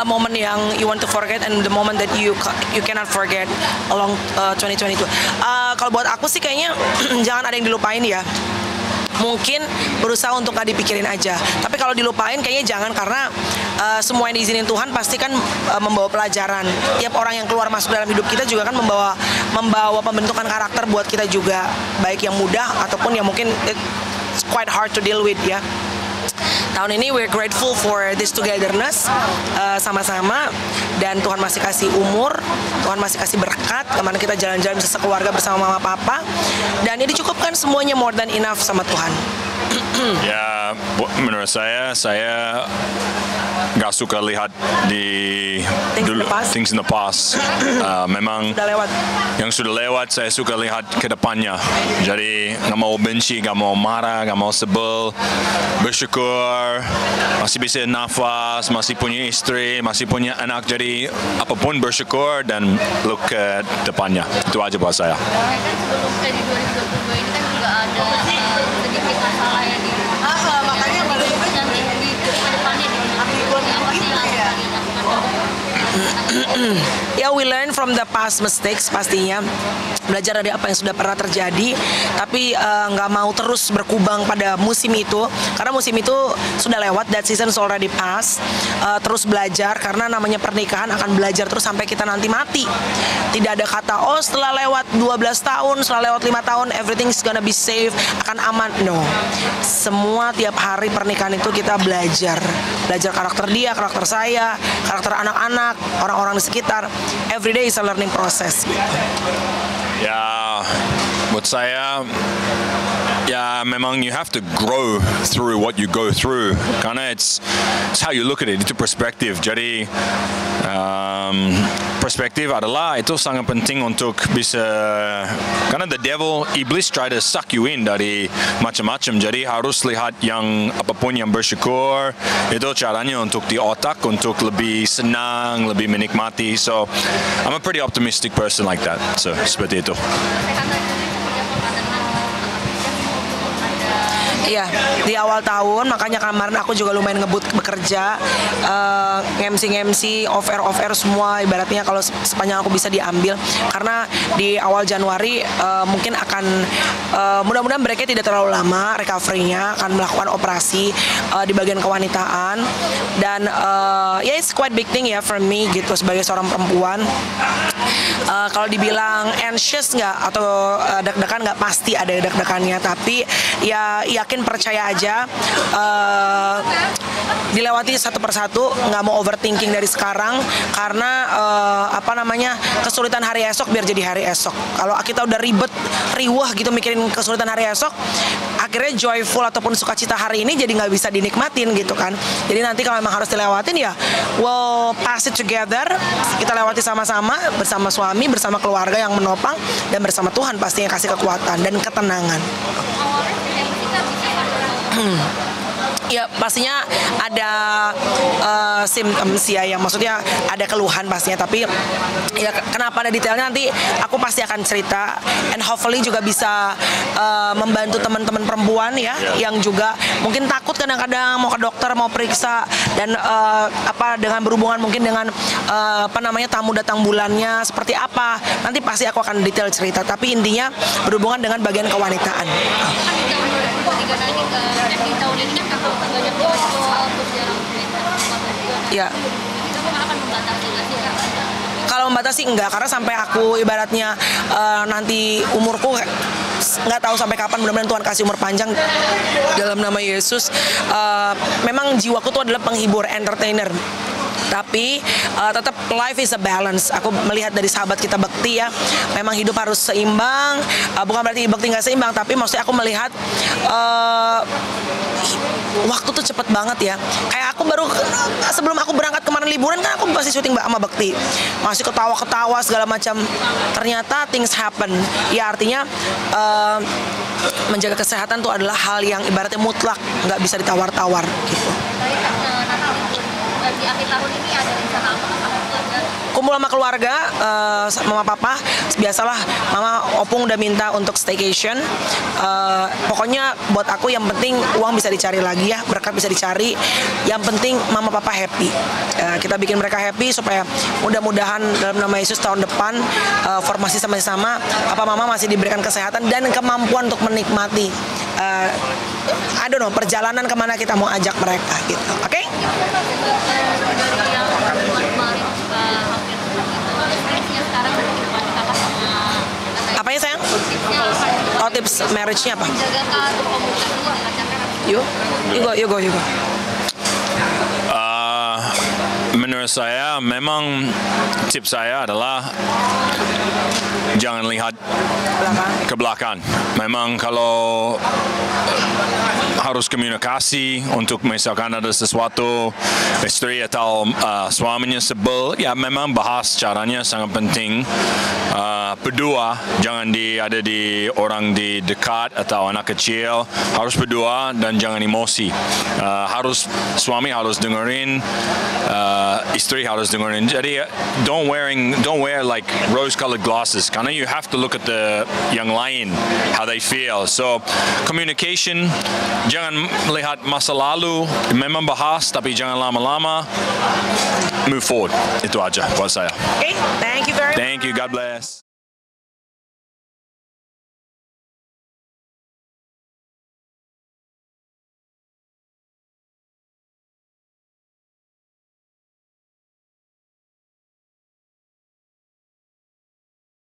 moment yang you want to forget and the moment that you cannot forget along 2022. Kalau buat aku sih kayaknya jangan ada yang dilupain ya. Mungkin berusaha untuk gak dipikirin aja. Tapi kalau dilupain kayaknya jangan, karena semua yang diizinin Tuhan pasti kan membawa pelajaran. Tiap orang yang keluar masuk dalam hidup kita juga kan membawa pembentukan karakter buat kita juga, baik yang mudah ataupun yang mungkin it's quite hard to deal with ya. Tahun ini we're grateful for this togetherness sama-sama, dan Tuhan masih kasih umur, Tuhan masih kasih berkat, kemana kita jalan-jalan bisa sekeluarga bersama mama papa, dan ya dicukupkan semuanya, more than enough sama Tuhan. Ya, menurut saya nggak suka lihat di things in the past. Memang Sudah lewat. yang sudah lewat saya suka lihat ke depannya. Jadi nggak mau benci, nggak mau marah, nggak mau sebel, bersyukur, masih bisa nafas, masih punya istri, masih punya anak. Jadi apapun bersyukur dan look ke depannya. Itu aja buat saya. Sebelum di 2022 ini kan juga ada sedikit masalah yang di Makanya nanti di depannya di apa sih yang akan dilakukan? Ya, we learn from the past mistakes pastinya, belajar dari apa yang sudah pernah terjadi, tapi nggak mau terus berkubang pada musim itu, karena musim itu sudah lewat, that season already passed. Terus belajar, karena namanya pernikahan akan belajar terus sampai kita nanti mati. Tidak ada kata, oh setelah lewat 12 tahun, setelah lewat 5 tahun, everything's gonna be safe, akan aman. No, semua tiap hari pernikahan itu kita belajar karakter dia, karakter saya, karakter anak-anak, orang-orang di sekitar. Every day is a learning process. Ya, buat saya, ya memang you have to grow through what you go through, karena it's how you look at it, itu perspektif. Jadi perspektif adalah itu sangat penting untuk bisa, karena the devil, iblis try to suck you in dari macam-macam. Jadi harus lihat yang apapun yang bersyukur, itu caranya untuk di otak, untuk lebih senang, lebih menikmati. So I'm a pretty optimistic person like that. So seperti itu. Iya, di awal tahun, makanya kemarin aku juga lumayan ngebut bekerja, MC off-air semua, ibaratnya kalau sepanjang aku bisa diambil, karena di awal Januari mungkin akan mudah-mudahan breaknya tidak terlalu lama, recovery-nya akan melakukan operasi di bagian kewanitaan, dan ya it's quite big thing ya for me gitu sebagai seorang perempuan. Kalau dibilang anxious nggak atau deg-degan, nggak, pasti ada deg-degannya, tapi ya yakin, percaya aja, dilewati satu persatu, nggak mau overthinking dari sekarang, karena kesulitan hari esok biar jadi hari esok. Kalau kita udah ribet, riwah gitu mikirin kesulitan hari esok, akhirnya joyful ataupun sukacita hari ini jadi nggak bisa dinikmatin gitu kan. Jadi nanti kalau memang harus dilewatin ya we'll pass it together, kita lewati sama-sama, bersama suami, bersama keluarga yang menopang, dan bersama Tuhan pastinya kasih kekuatan dan ketenangan. Ya pastinya ada symptoms ya, yang maksudnya ada keluhan pastinya, tapi ya kenapa ada detailnya nanti aku pasti akan cerita, and hopefully juga bisa membantu teman-teman perempuan ya, yang juga mungkin takut kadang-kadang mau ke dokter, mau periksa, dan dengan berhubungan mungkin dengan tamu datang bulannya seperti apa, nanti pasti aku akan detail cerita, tapi intinya berhubungan dengan bagian kewanitaan. Di tahun ini kan kakak banyak jual Ya. Kalau membatasi enggak, karena sampai aku ibaratnya nanti umurku nggak tahu sampai kapan, mudah-mudahan Tuhan kasih umur panjang dalam nama Yesus. Memang jiwaku tuh adalah penghibur, entertainer. Tapi tetap life is a balance. Aku melihat dari sahabat kita Bekti ya, memang hidup harus seimbang. Bukan berarti Bekti nggak seimbang, tapi maksudnya aku melihat waktu tuh cepet banget ya. Kayak aku baru sebelum aku berangkat kemarin liburan kan aku masih syuting sama Bekti, masih ketawa-ketawa segala macam. Ternyata things happen. Ya artinya menjaga kesehatan tuh adalah hal yang ibaratnya mutlak, nggak bisa ditawar-tawar gitu. Di akhir tahun ini ada rencana apa? kumpul sama keluarga, mama papa. Biasalah mama opung udah minta untuk staycation. Pokoknya buat aku yang penting uang bisa dicari lagi ya, berkat bisa dicari. Yang penting mama papa happy. Kita bikin mereka happy supaya mudah-mudahan dalam nama Yesus tahun depan formasi sama-sama papa mama masih diberikan kesehatan dan kemampuan untuk menikmati I don't know, perjalanan kemana kita mau ajak mereka gitu. Oke? Dari yang kemarin hampir stresnya sekarang bagaimana kakak sama Apanya sayang? tipsnya apa? Oh, tips marriage-nya apa? Menjaga komunikasi dengan pacarnya. You go. Menurut saya, memang tips saya adalah jangan lihat ke belakang. Memang kalau harus komunikasi untuk misalkan ada sesuatu istri atau suaminya sebel, ya memang bahas caranya sangat penting. Berdua, jangan ada di orang di dekat atau anak kecil, harus berdua dan jangan emosi. Suami harus dengerin, istri harus dengerin. Jadi don't wear like rose-colored glasses, karena you have to look at the yang lain, how they feel. So communication, jangan melihat masa lalu, memang bahas tapi jangan lama-lama. Move forward, itu aja buat saya. Okay, thank you very much. Thank you, God bless.